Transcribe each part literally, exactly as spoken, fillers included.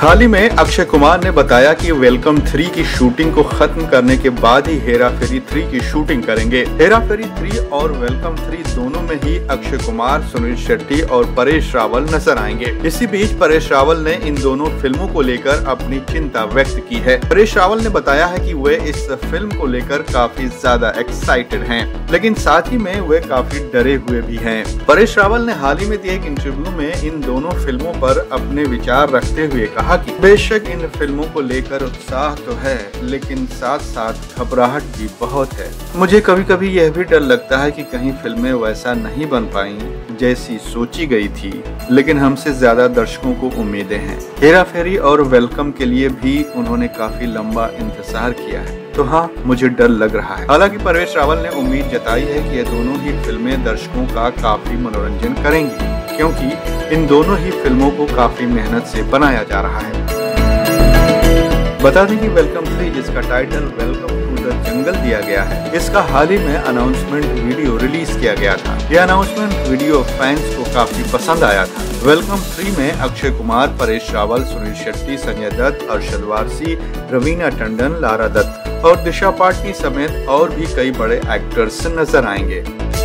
हाल ही में अक्षय कुमार ने बताया कि वेलकम थ्री की शूटिंग को खत्म करने के बाद ही हेरा फेरी थ्री की शूटिंग करेंगे। हेरा फेरी थ्री और वेलकम थ्री दोनों में ही अक्षय कुमार, सुनील शेट्टी और परेश रावल नजर आएंगे। इसी बीच परेश रावल ने इन दोनों फिल्मों को लेकर अपनी चिंता व्यक्त की है। परेश रावल ने बताया है कि वे इस फिल्म को लेकर काफी ज्यादा एक्साइटेड हैं, लेकिन साथ ही में वे काफी डरे हुए भी हैं। परेश रावल ने हाल ही में दिए एक इंटरव्यू में इन दोनों फिल्मों पर अपने विचार रखते हुए कहा कि बेशक इन फिल्मों को लेकर उत्साह तो है, लेकिन साथ साथ घबराहट भी बहुत है। मुझे कभी कभी यह भी डर लगता है कि कहीं फिल्में वैसा नहीं बन पाई जैसी सोची गई थी, लेकिन हमसे ज्यादा दर्शकों को उम्मीदें हैं। हेरा फेरी और वेलकम के लिए भी उन्होंने काफी लंबा इंतजार किया है, तो हाँ, मुझे डर लग रहा है। हालांकि परेश रावल ने उम्मीद जताई है कि ये दोनों ही फिल्में दर्शकों का काफी मनोरंजन करेंगी, क्योंकि इन दोनों ही फिल्मों को काफी मेहनत से बनाया जा रहा है। बता दें कि वेलकम थ्री, जिसका title Welcome to the jungle दिया गया है, इसका हाल ही में अनाउंसमेंट वीडियो रिलीज किया गया था। यह अनाउंसमेंट वीडियो फैंस को काफी पसंद आया था। वेलकम थ्री में अक्षय कुमार, परेश रावल, सुनील शेट्टी, संजय दत्त, अरशद वारसी, रवीना टंडन, लारा दत्त और दिशा पाटनी समेत और भी कई बड़े एक्टर्स नजर आएंगे।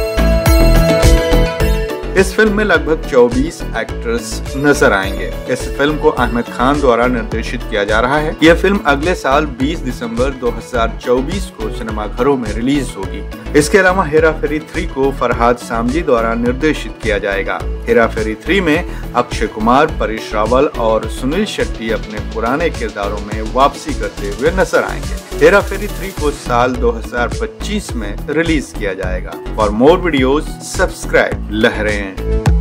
इस फिल्म में लगभग चौबीस एक्टर्स नजर आएंगे। इस फिल्म को अहमद खान द्वारा निर्देशित किया जा रहा है। यह फिल्म अगले साल बीस दिसंबर दो हज़ार चौबीस को सिनेमाघरों में रिलीज होगी। इसके अलावा हेरा फेरी थ्री को फरहाद सामजी द्वारा निर्देशित किया जाएगा। हेरा फेरी थ्री में अक्षय कुमार, परेश रावल और सुनील शेट्टी अपने पुराने किरदारों में वापसी करते हुए नजर आएंगे। हेरा फेरी थ्री को साल दो हज़ार पच्चीस में रिलीज किया जाएगा। फॉर मोर वीडियोस सब्सक्राइब लहरें।